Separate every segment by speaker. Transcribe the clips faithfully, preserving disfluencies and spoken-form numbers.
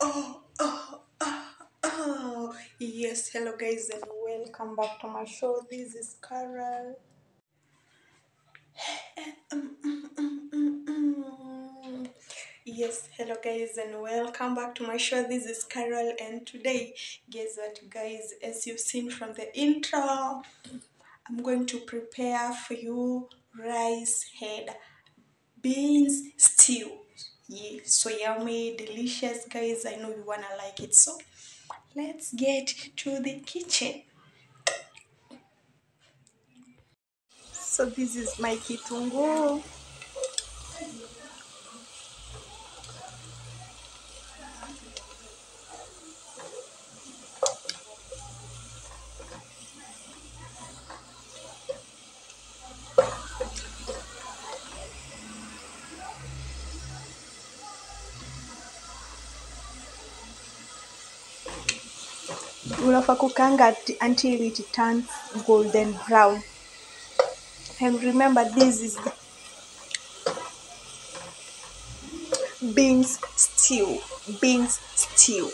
Speaker 1: Oh, oh, oh, oh. Yes, hello guys, and welcome back to my show. This is Carol. Mm, mm, mm, mm, mm. Yes, hello guys, and welcome back to my show. This is Carol, and today, guess what, guys? As you've seen from the intro, I'm going to prepare for you rice head beans stew. Yeah, so yummy, delicious, guys. I know you wanna like it, so let's get to the kitchen. So this is my kitunguu. Unafaa kukanga until it turns golden brown. And remember, this is the beans stew. Beans stew.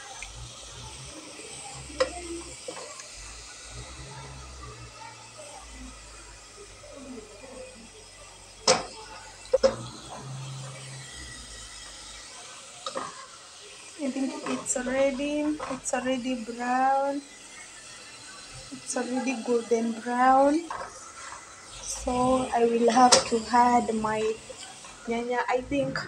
Speaker 1: I think it's already it's already brown. It's already golden brown. So I will have to add my nyanya. I think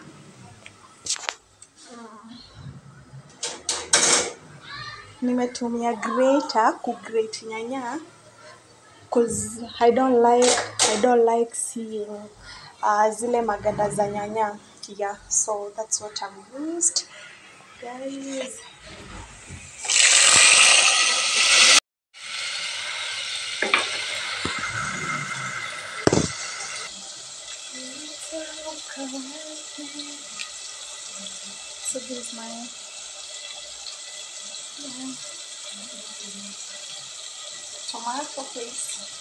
Speaker 1: nimetumia grater kugrate nyanya because I don't like I don't like seeing uh, zile maganda za nyanya. Yeah, so that's what I've used, guys. So this is my yeah, tomato paste.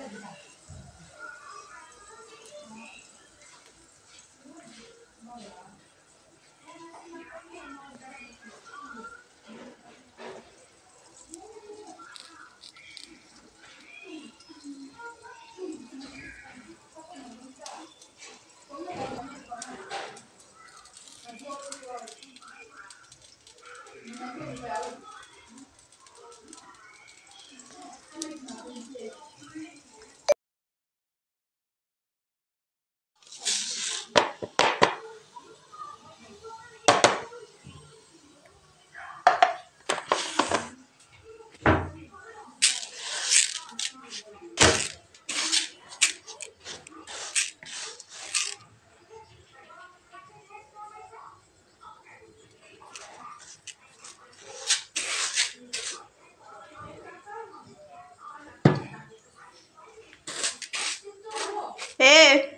Speaker 1: Hey.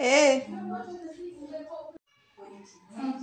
Speaker 1: Hey.